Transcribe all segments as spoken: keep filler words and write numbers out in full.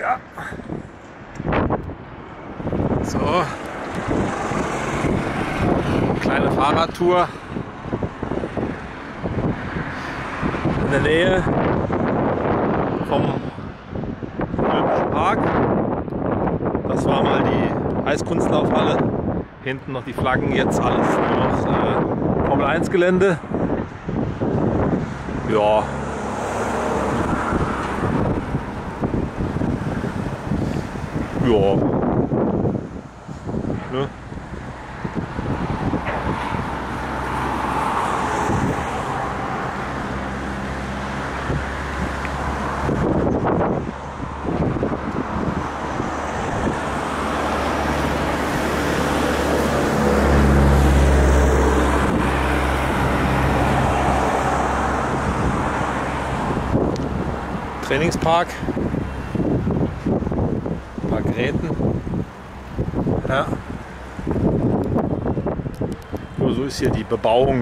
Ja. So. Kleine Fahrradtour in der Nähe vom Olympischen Park. Das war mal die Eiskunstlaufhalle. Hinten noch die Flaggen, jetzt alles nur noch äh, Formel eins Gelände. Ja. Ja. Ne? Trainingspark, ein paar Geräten. Ja. Nur so ist hier die Bebauung.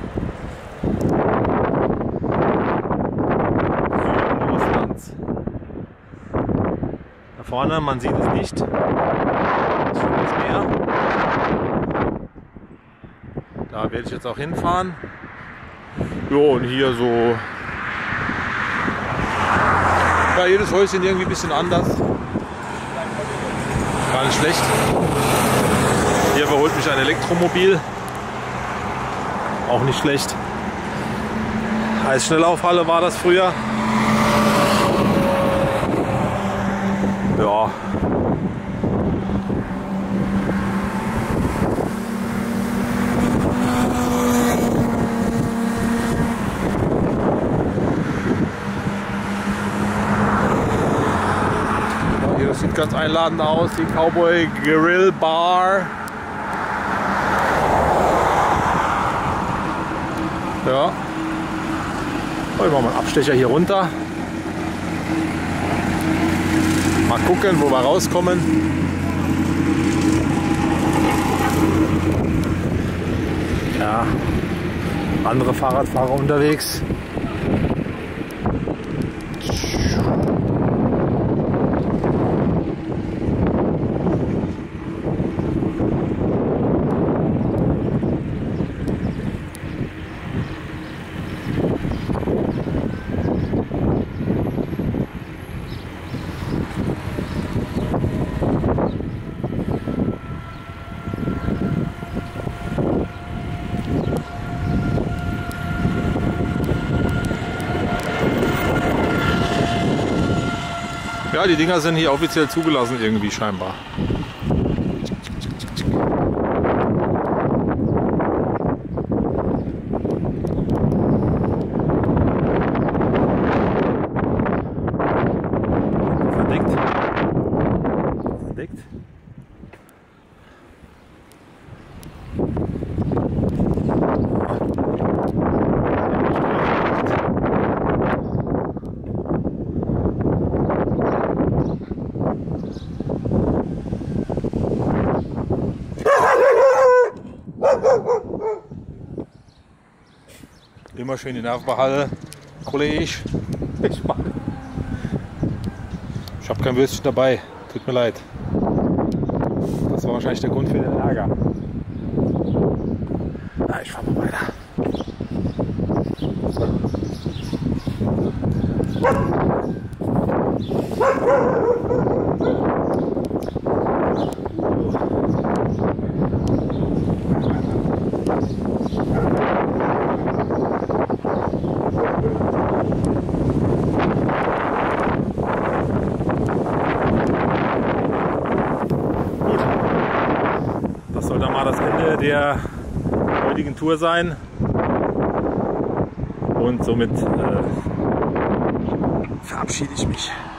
Russlands. Da vorne, man sieht es nicht, das ist schon das Meer. Da werde ich jetzt auch hinfahren. Jo, und hier so. Ja, jedes Häuschen irgendwie ein bisschen anders. Gar nicht schlecht. Hier überholt mich ein Elektromobil. Auch nicht schlecht. Eisschnelllaufhalle war das früher. Ja. Das sieht ganz einladend aus, die Cowboy Grill Bar. Ja. Oh, ich mache mal einen Abstecher hier runter. Mal gucken, wo wir rauskommen. Ja, andere Fahrradfahrer unterwegs. Ja, die Dinger sind hier offiziell zugelassen irgendwie scheinbar. Verdeckt. Verdeckt. Immer schön die Nerven behalten, Kollege. Ich, ich habe kein Würstchen dabei, tut mir leid. Das war wahrscheinlich der Grund für den Ärger. Na, ich fahr mal weiter. Das soll dann mal das Ende der heutigen Tour sein. Und somit äh, verabschiede ich mich.